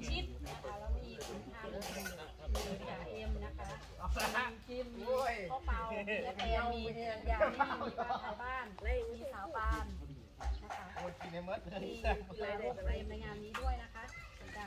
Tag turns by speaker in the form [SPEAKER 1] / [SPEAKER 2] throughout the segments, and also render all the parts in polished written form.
[SPEAKER 1] ชิดนะคะแล้วมีคุณทานมีจ่าเอ็มนะคะจิมมีพ่อเปาและแอมมียามีป้าไทยบ้านมีสาวปานนะคะมีโรคเฟรมในงานนี้ด้วยนะคะจ้ะ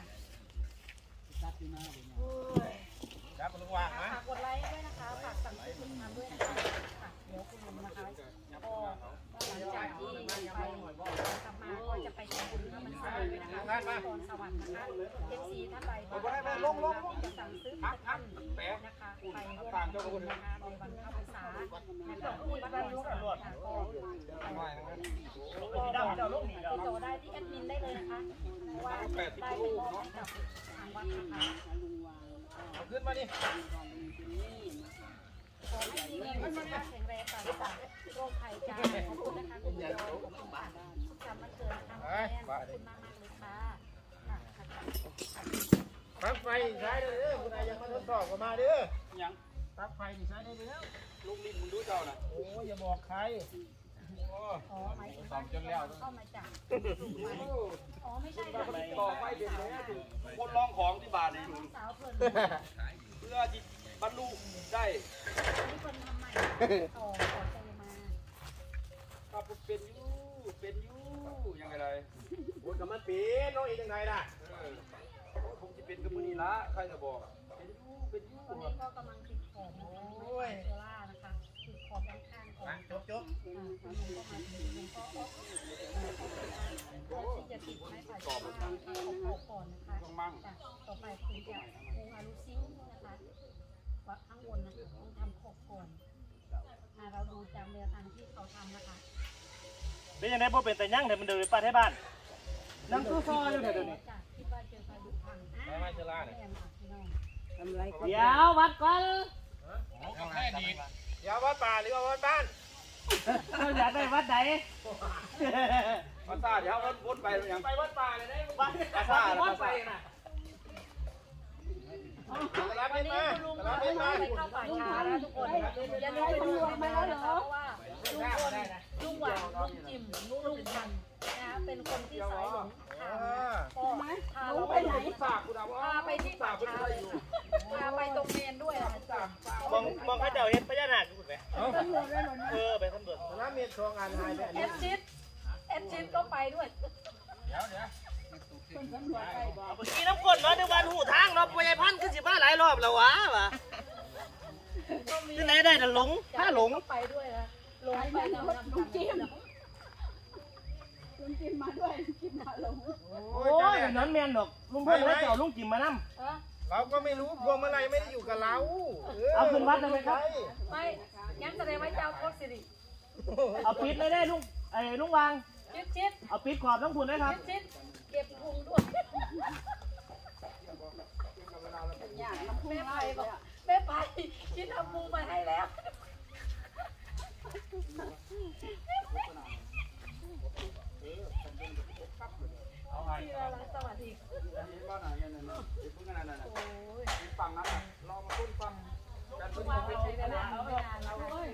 [SPEAKER 2] ครับลุงว่างนะ
[SPEAKER 1] ฝากกดไลค์ด้วยนะคะฝากสั่งซื้อผลิตภัณฑ์ด้วยนะคะเดี๋ยวคุณลุงนะคะก็หลังจากที่ไปกลับมาก็จะไปทำบุญข้าวมันไส้นะคะตอนสวรรค์นะคะFCท่านใดที่จะสั่งซื้อผลิตภัณฑ์นะคะไปร่วมทำบุญนะคะในวันเข้าพรรษานะคะที่วัดดอนสวรรค์ค่ะก็ติดต่อได้ที่แอดมินได้เลยนะคะเพราะว่าได้ไปมอบให้กับทางวัดนะคะ
[SPEAKER 2] เอาขึ้นมาดิ
[SPEAKER 1] ขอให้มีสุขภาพแข็งแรงปราศจากโรคภัยจ้าขอบคุณนะคะคุณยายขอบคุณค่ะทำมาเกิดทำแม่ขอบคุณมากๆเลยค่ะ
[SPEAKER 2] ปลั๊กไฟใช้ได้เลยคุณนายยังมาทดสอบกันมาเด้อยังปลั๊กไฟใช้ได้แล้วลูกลิ้นมึงดูเจ้าน่ะโอ้ยอย่าบอกใคร
[SPEAKER 1] อ๋อหมายถึงว่าเข้ามาจากอ๋อไม่ใช่ค่ะ
[SPEAKER 3] ต่อไฟเด็ดเลยคนลองของที่บ้านนี่
[SPEAKER 1] สาวเพิ่น
[SPEAKER 3] เพื่อที่บรรลุได้
[SPEAKER 1] ที่เพิ่นทำใหม่ต่อใจมา
[SPEAKER 3] ครับเป็นยูยังไงเลย
[SPEAKER 2] โอ้ยกับมันปีนน้องอีกยังไงล่ะ
[SPEAKER 3] ผมจะเป็นกับมือนี่ละใครจะบอกเป็นยู
[SPEAKER 1] ตอนนี้ก็กำลังติดขอบเซล่านะคะติดขอบด้านข้างก่อน
[SPEAKER 2] จบ
[SPEAKER 1] ก็มาถึงก็ที่จะติดไม้ป่าชาขอบก่อนนะคะต่อไปคุณจะวงอาลูซิงนะคะวัดข้างบนนะคะต้องทำขอบก่อนเราดูจากแนวทางที่เขาทำนะคะ
[SPEAKER 4] เป็นยังไงพวกเป็นแต่ยั่งแต่มันเดินไปป้าที่บ้านนั่งตู้ซอยอยู่เดี๋ยวนี้
[SPEAKER 1] คิดว่าเจอไฟดุพัง
[SPEAKER 2] ไม่เจอล่าเนี่ย
[SPEAKER 4] เดี๋ยววัดก่อน
[SPEAKER 2] เดี๋ยววัดป่าหรือว่าวัดบ้าน
[SPEAKER 4] เราอยากได้วัดไหน
[SPEAKER 3] วัดซ่าเดี๋ยววนไปยัง
[SPEAKER 2] ไปวัดป่าเลยได้
[SPEAKER 4] วัดซ่าวัดไปนะ
[SPEAKER 1] วันนี้คุณลุงไปเข้าป่าช้าแล้วทุกคนอย่าลืมไปดูมาแล้วเหรอเพราะว่าลุงหวานลุงจิมลุงพันนะเป็นคนที่สายหลงก็พาเราไปไหนพาไปที่ป่าช้าเลยพาไปตรงเมนด้วยนะ
[SPEAKER 4] มองข้าเจ้าเห็นพญานาคถูกไหมไปสำรวจ
[SPEAKER 2] น้ำเมียนทองอันหายไป
[SPEAKER 1] แอดชิดก็ไปด้วย
[SPEAKER 2] เดี๋ยว
[SPEAKER 4] เมื่อกี้น้ำกดเนาะในวันหูทางเนาะพญาพันธุ์ขึ้นสิบห้าหลายรอบแล้ววะที่ไหนได้แต่หลงถ้าหลง
[SPEAKER 1] ไปด้วยนะหลงไปลุงจิมมาด้วยจิมมาหลง
[SPEAKER 4] โอ้ยนั้นเมียนดอกลุงเพื่อนแล้วเจ้าลุงจิมมานั่ง
[SPEAKER 2] เราก็ไม่รู้พวงมาลัยไม่ได้อยู่กับเรา
[SPEAKER 4] เอาขึ้นวัดได้ไหมครับ
[SPEAKER 1] ไม่งั้นแสดงว่าเจ้าโคตรสิริ
[SPEAKER 4] เอาปิดเลยได้ลุงลุงวาง
[SPEAKER 1] ชิด
[SPEAKER 4] เอาปิดขอบต้องคุณได้ครับ
[SPEAKER 1] ชิดเก็บพุงด้วยแม่ไปบอกแม่ไปชิดเอาพุงมาให้แล้วที่เราสวัสดี
[SPEAKER 3] ฝั่งนั้นรอมาต้นฟังกันทุก
[SPEAKER 1] วันใช้เวลาไม่นานเราเลย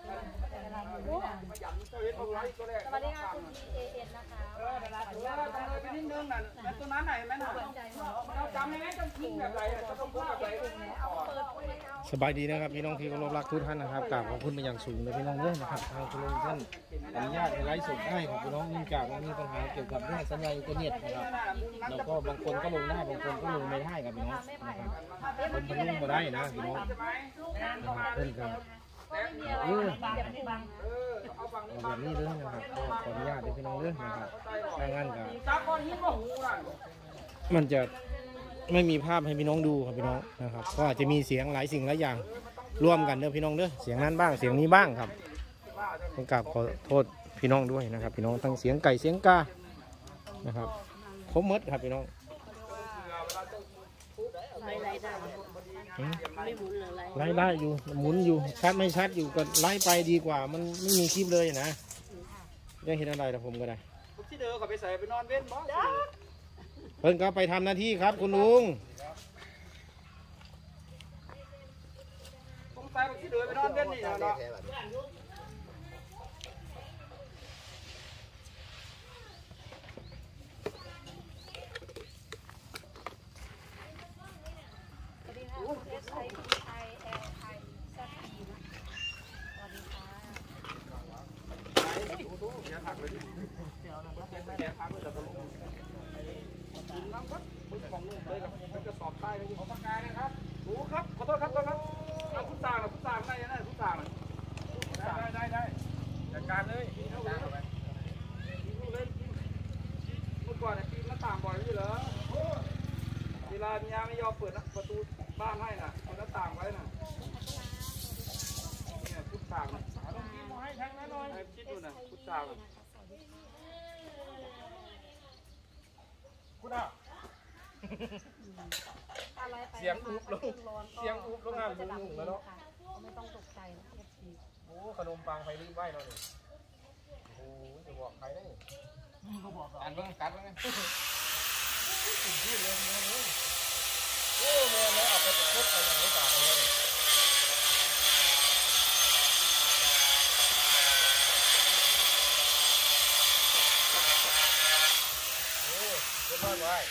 [SPEAKER 1] สวัสดีค่ะคุณ EAN นะคะ
[SPEAKER 3] ไปนิดนึงน่ะแล้วตัวนั้นไหนแม่น่ะเราจำยังไงต้องทิ้งแบบไรก็ต้องพูดแบบไร
[SPEAKER 2] สบายดีนะครับพี่น้องที่เคารพรักทุกท่านนะครับกราบขอบคุณเป็นอย่างสูงเลยพี่น้องเลยนะครับทางคุณลุงท่านอนุญาตให้ไลฟ์สดได้ครับพี่น้องเนื่องจากว่ามีปัญหาเกี่ยวกับเรื่องสัญญาณอินเทอร์เน็ตนะครับแล้วก็บางคนก็ลงได้บางคนก็ลงไม่ได้ครับพี่น้องนะครับคนลงมาได้นะพี่น้องเพื่อนกันแบบนี้เลยนะครับก็ขออนุญาตด้วยพี่น้องเลยนะครับถ้างั้นก็มันจะไม่มีภาพให้พี่น้องดูครับพี่น้องนะครับก็อาจจะมีเสียงหลายสิ่งหลายอย่างร่วมกันเด้อพี่น้องเด้อเสียงนั้นบ้างเสียงนี้บ้างครับต้องกราบขอโทษพี่น้องด้วยนะครับพี่น้องทั้งเสียงไก่เสียงกานะครับครบหมดครับพี่น้องไล่ได้อยู่หมุนอยู่ชัดไม่ชัดอยู่ก็ไล่ไปดีกว่ามันไม่มีคลิปเลยนะยังเห็นอะไรแต่ผมก็ได้
[SPEAKER 3] ที่เดินเขาไปใส่ไปนอนเว้นบ่
[SPEAKER 2] เพิ่นก็ไปทำหน้าที่ครับคุณลุง
[SPEAKER 3] ผมใส่ที่เดินไปนอนเว้นนี่เนาะยถักเลยแกถักเลยแล้วก็ลงน้ำครับมึงของนุ่มเลยครับมันจะสอบใต้เลยขอปากกานะครับโอ้ครับขอโทษครับครับเอาพุทธาพุทธาได้นะพุทธาได้จัดการเลยเมื่อก่อนเนี่ยปีนหน้าต่างบ่อยไม่ใช่เหรอเวลาเมียไม่ยอมเปิดประตูบ้านให้น่ะเปิดหน้าต่างไว้น่ะเนี่ยพุทธาต้องกินมาให้แทงน้อยให้คิดดูนะพุทธาคุณอ่ะเสียงอุ๊บลงงานบุ้งแล้วเนาะ
[SPEAKER 1] ไม่ต้องตกใจนะ
[SPEAKER 2] โอ้ขนมปังไฟรีบไหวเนาะนี่โอ้จะบอกใครได้อ่านเบิ่งกัดเบิ่งไงพูดเลยโอ้แม่เลยเอาไปตะคุบไปอย่างนี้ก่อนเลยโอ้เรียบร้อยไว้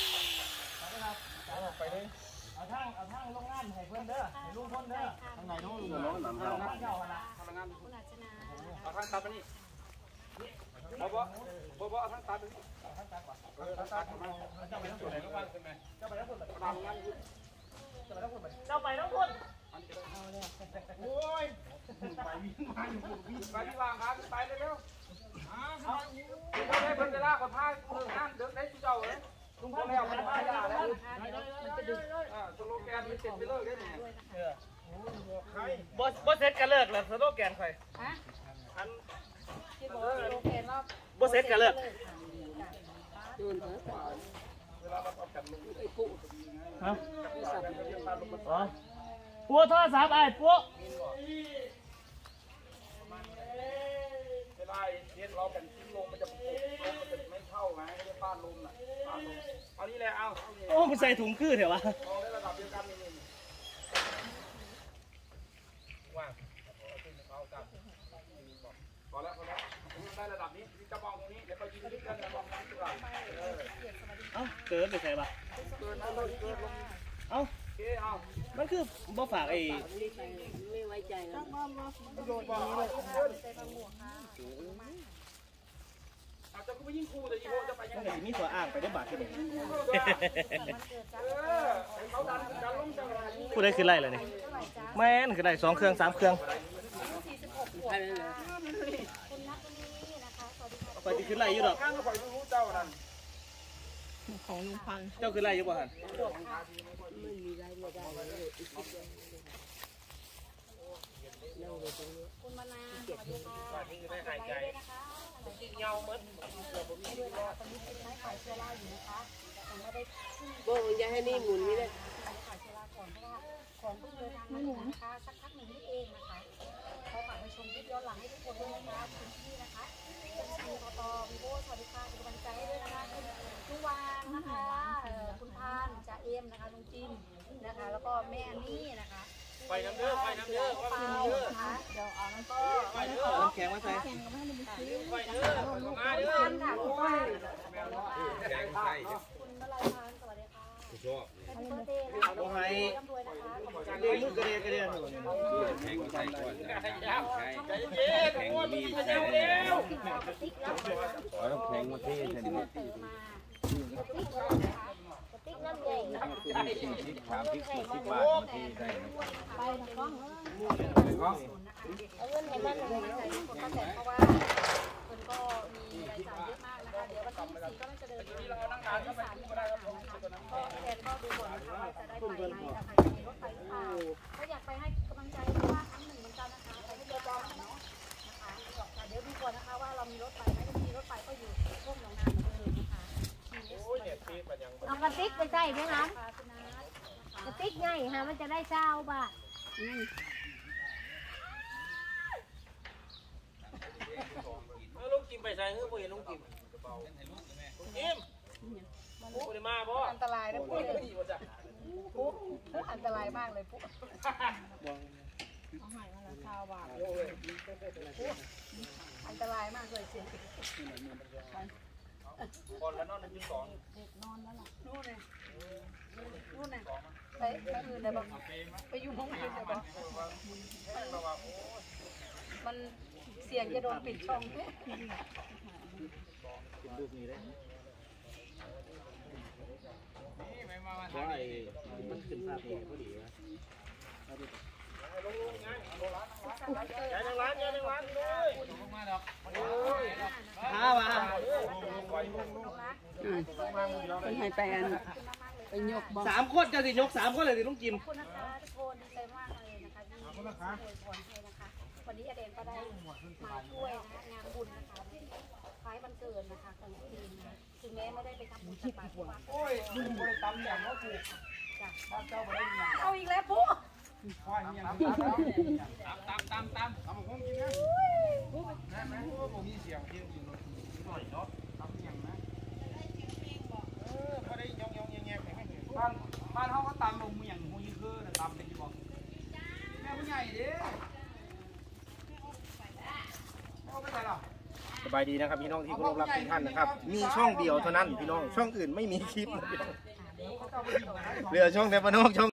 [SPEAKER 2] ไปเลย
[SPEAKER 4] เอาทางโรงงานให้เพื่อนเด้อให้ลุงพ้นเด้อ
[SPEAKER 2] ทางไหนน้องลุง
[SPEAKER 3] น้องหนำเท้า
[SPEAKER 4] เจ้าละ
[SPEAKER 3] พลังงาน
[SPEAKER 1] คุณอาชนา
[SPEAKER 3] เอาทางตัดไปนี่บ่เอาทางตัดไปนี่ทางตัดก่อนทางตัดมาเจ้าไปทั้งส่วนไหนก็ว่างขึ้นไหมเจ้าไปทั้งส่วนไหนทำงานอยู่เจ้าไปทั้งส่วนโอ้ยไปวิ่งมาอยู่ไปที่วางครับไปเลยเร็วเขาได้เพิ่นเวลาขอท้ายนั่นเดินได้ที่เจ้าเลยลุงพ่อแล้วมันพายาแล้วมันจะดึงสโลแกนมันเสร็จไปเลิกได้ไหม
[SPEAKER 4] บ่เสร็จกันเลิกแล้วสโลแกนใคร
[SPEAKER 1] ฮะ
[SPEAKER 4] อัน
[SPEAKER 1] ที่บอกว่าโอเครอบ
[SPEAKER 4] บ่เสร็จกันเลิกฮะอ๋อปัวโทรศัพท์ไอ้ปัว
[SPEAKER 3] เวลาเทียนเราเป็นชิ้นลงมันจะไม่เข้าไงไม่ได้ป้านลมน่ะป้านลมเอานี่แหละเอา
[SPEAKER 4] โอ้มันใส่ถุงคือเถอะวะ
[SPEAKER 3] มองได้ระดับเดียวกันนี่ว่างเอาจับพอแล้วได้ระดับนี้จะมองตรงนี้เดี๋ยวก็ยิงขึ้นกันจะมองนั้นดีกว่า
[SPEAKER 4] เอ้าเกิดไปใส่ปะ
[SPEAKER 3] เกินนะเลยเกินลง
[SPEAKER 4] เอ้า
[SPEAKER 3] โอเคเอา
[SPEAKER 4] มันคือบ่ฝากไอ้
[SPEAKER 1] ไม่ไว้ใจแล้ว
[SPEAKER 3] โดนบอลเลยอาจจะก็ไม่ยิ่งคู่แต่ยี่ห้อจะไปยังไง
[SPEAKER 4] มีตัวอ่างไปได้บาทที่นี่
[SPEAKER 3] เขาดันกันล้มจังเลย
[SPEAKER 4] ผู้ใดคือไรล่ะนี่แม่นคือไร2 เครื่อง 3 เครื่องไปที่คือไรอยู่ดอก
[SPEAKER 3] ข้างก็ปล่อยรู้เจ้านั่น
[SPEAKER 5] ของลุงพันธุ์
[SPEAKER 4] เจ้าคือไรอยู่บ่หัน
[SPEAKER 1] คุณมานาสวัสดีค่ะได้หายใจนะคะเงาเมิดด้วยนะคะตอนนี้เป็นไม้ขายเชื้อราอยู่นะคะยังไม่ได้ขึ้น
[SPEAKER 5] โบ้ยายให้นี่หมุนนี่เลย
[SPEAKER 1] ขายเชื้อราก่อนเพราะว่าของเพิ่งเดินทางมาถึงนะคะสักพักหนึ่งนี่เองนะคะขอฝากไปชมคลิปย้อนหลังให้ทุกคนด้วยนะคะคุณพี่นะคะคุณปตวิโวสวัสดีค่ะเป็นกำลังใจให้ด้วยนะคะคุณทุวานนะคะคุณพานจ่าเอ็มนะคะลุงจิมนะคะแล้วก็แม่นี่นะคะไปน้ำเด้อไปน้ำเด้อไปน้ำเด้อนะคะเดี๋ยวเอาแล้วก็ไปเด้อ
[SPEAKER 4] น้ำแข็งมาใส่
[SPEAKER 3] ไปเด้อมาเด้อ
[SPEAKER 1] คุณค่ะคุณป้า
[SPEAKER 3] แกงไก่
[SPEAKER 1] คุณวลัยพานสวัสดีค่ะชอบแฮปปี้เบิร์ธเดย์นะคะ
[SPEAKER 4] บ่ให้
[SPEAKER 1] ร่ำรวยนะคะ
[SPEAKER 4] เรียนมือกระเดียกระเดีย
[SPEAKER 3] แข่งใส่ก่อนใจเย็นแข่งมีใส่แล้ว
[SPEAKER 1] ติ๊กรับเลยนะ
[SPEAKER 3] เอาแข่งมาที่ใส่ดิ
[SPEAKER 1] เติมมาติ๊กเลยนะคะติ๊กน้ำใหญ่
[SPEAKER 3] ถามที่40 บาทมาที่ใส่
[SPEAKER 1] ไปนะก้องเอาเงินให้มันเลยใจคนก็แต่เพราะว่าคนก็มีรายจ่ายเยอะมากนะคะเดี๋ยววันที่4ก็ไม่จะเดินทางไปที่ศาลที่ศาลนะคะก็แทนก็ดูก่อนนะคะว่าจะได้ไปไหมนะคะจะมีรถไฟหรือเปล่าก็อยากไปให้กำลังใจเพราะว่าครั้งหนึ่งเหมือนกันนะคะไปที่เรือจอมเนาะนะคะเดี๋ยวดูก่อนนะคะว่าเรามีรถไฟไหมถ้ามีรถไฟก็อยู่ร่วมหนองนาเหมือนเดิมนะคะ
[SPEAKER 5] เอากระติกไปใส่ด้วยนะกระติกไงฮะมันจะได้เช้าบาท
[SPEAKER 4] ลุงกิมไปใส่คือบ่เห็นลุงกิมกิมบ่ได้มาบ่
[SPEAKER 1] อันตรายนะปุ๊อันตรายมากเลยปุ๊อันตรายมากเลยเสียง
[SPEAKER 3] ก่อนแล้วนอน1 2
[SPEAKER 1] เด็กนอนแล้วล่ะนู่นเลยนู่นน่ะไปอื่นเลยบอกไปอยู่ห้องอื่นเลยบอกมันเสียงจะโดนปิดช่อง
[SPEAKER 3] มันขึ้นภาพเองพอดีวะ
[SPEAKER 4] ยายนางร้านยายนางร้านเลยมาดอก
[SPEAKER 3] มามา
[SPEAKER 6] เป็นให้ไปยกบ่
[SPEAKER 3] 3 คนจะสิยก3 คนเลยสิลุงกิม
[SPEAKER 1] ขอบคุณนะคะทุกคนดีใจมากเลยนะคะที่ช่วยผลให้นะคะวันนี้อเดนก็ได้มาช่วยนะงานบุญนะคะคล้ายวันเกิดนะคะของทีมถึงแม้ไม่ได้ไปทำบุญตักบาตรที่วัด
[SPEAKER 3] โอ้ยลุงบริตำอย่างว่าถูกบ้านเจ้าบ่ได้ยัง
[SPEAKER 1] เอาอีกแล้วปุ๊
[SPEAKER 3] ควายยังตำผมกินนะได้ไหมผมมีเสียงเพียงอยู่หน่อยเนาะตำยังนะเขาได้ยองแง่ๆบ้านเขาก็ตำลงอย่างหูยืคือแต่ตำเป็นยี่บอกแม่ผู้ใหญ่ดิเอาไปไหนล่ะ
[SPEAKER 2] สบายดีนะครับพี่น้องที่เคารพรักทุกท่านนะครับมีช่องเดียวเท่านั้นพี่น้องช่องอื่นไม่มีคลิปนะพี่น้องเหลือช่องแต่พี่น้องช่อง